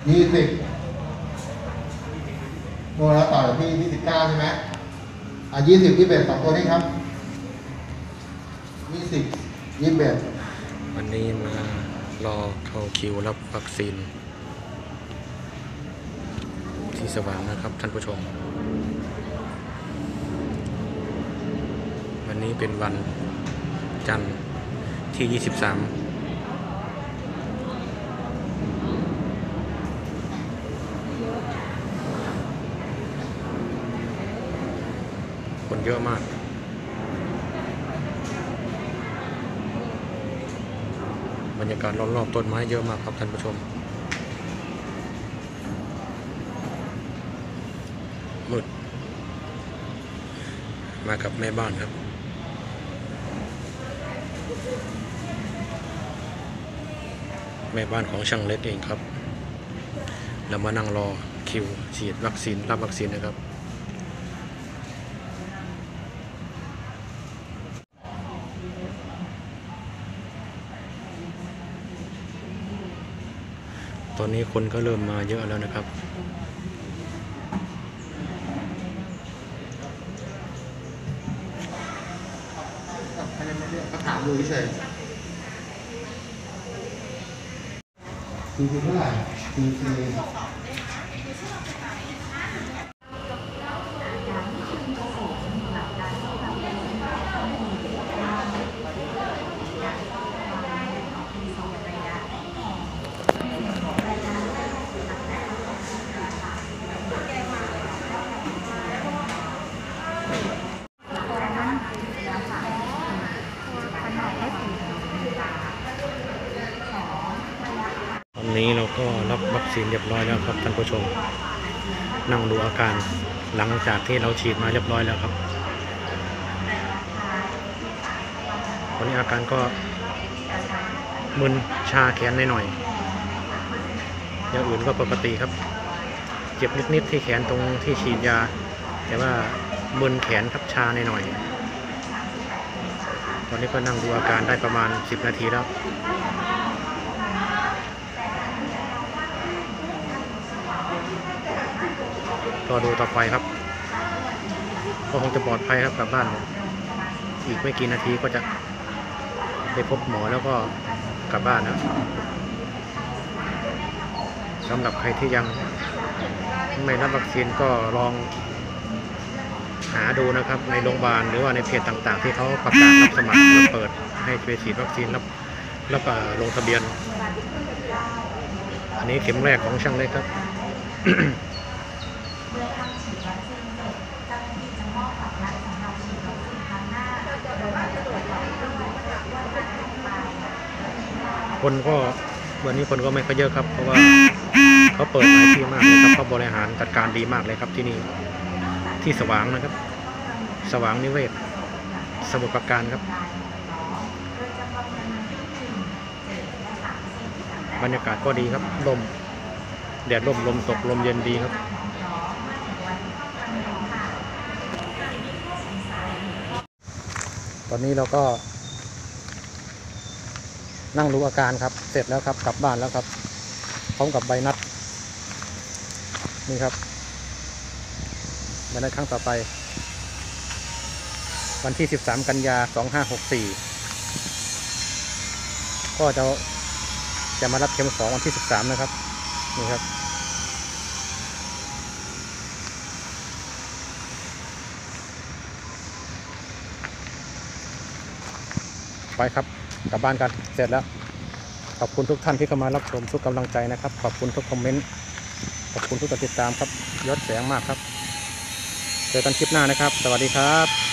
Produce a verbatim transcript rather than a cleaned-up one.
ยี่สิบโน่นแล้วต่อจากพี่ที่สิบเก้าใช่ไหมอ่ะยี่สิบยี่สิบเอ็ดสองตัวนี้ครับยี่สิบยี่สิบเอ็ดวันนี้มารอเข้าคิวรับวัคซีนที่สว่างนะครับท่านผู้ชมวันนี้เป็นวันจันทร์ที่ยี่สิบสามคนเยอะมากบรรยากาศรอบๆต้นไม้เยอะมากครับท่านผู้ชมมืดมากับแม่บ้านครับแม่บ้านของช่างเล็กเองครับเรามานั่งรอคิวฉีดวัคซีนรับวัคซีนนะครับตอนนี้คนก็เริ่มมาเยอะแล้วนะครับก็ถามดูเฉยทีทีเท่าไหร่ทีทีวันนี้เราก็รับวัคซีนเรียบร้อยแล้วครับท่านผู้ชมนั่งดูอาการหลังจากที่เราฉีดมาเรียบร้อยแล้วครับวันนี้อาการก็มึนชาแขนหน่อยๆอย่างอื่นก็ปกติครับเจ็บนิดๆที่แขนตรงที่ฉีดยาแต่ว่ามึนแขนครับชาหน่อยๆตอนนี้ก็นั่งดูอาการได้ประมาณสิบนาทีแล้วก็ดูต่อไปครับก็คงจะปลอดภัยครับกลับบ้านอีกไม่กี่นาทีก็จะไปพบหมอแล้วก็กลับบ้านนะสำหรับใครที่ยังไม่รับวัคซีนก็ลองหาดูนะครับในโรงพยาบาลหรือว่าในเพจต่างๆที่เขาประกาศรับสมัครเปิดให้ไปฉีดวัคซีนรับรับลงทะเบียนอันนี้เข็มแรกของช่างเล็กครับ คนก็วันนี้คนก็ไม่ค่อยเยอะครับเพราะว่าเขาเปิดหลายที่มากเลยครับเขาบริหารจัดการดีมากเลยครับที่นี่ที่สว่างนะครับสว่างนิเวศสมุทรปราการครับบรรยากาศก็ดีครับลมแดดลมลมตกลมเย็นดีครับตอนนี้เราก็นั่งรู้อาการครับเสร็จแล้วครับกลับบ้านแล้วครับพร้อมกับใบนัดนี่ครับใบนัดครั้งต่อไปวันที่สิบสามกันยาสองห้าหกสี่ก็จะจะมารับเข็มสองวันที่สิบสามนะครับนี่ครับไปครับกลับบ้านกันเสร็จแล้วขอบคุณทุกท่านที่เข้ามารับชมทุกกำลังใจนะครับขอบคุณทุกคอมเมนต์ขอบคุณทุกการติดตามครับยศแสงมากครับเจอกันคลิปหน้านะครับสวัสดีครับ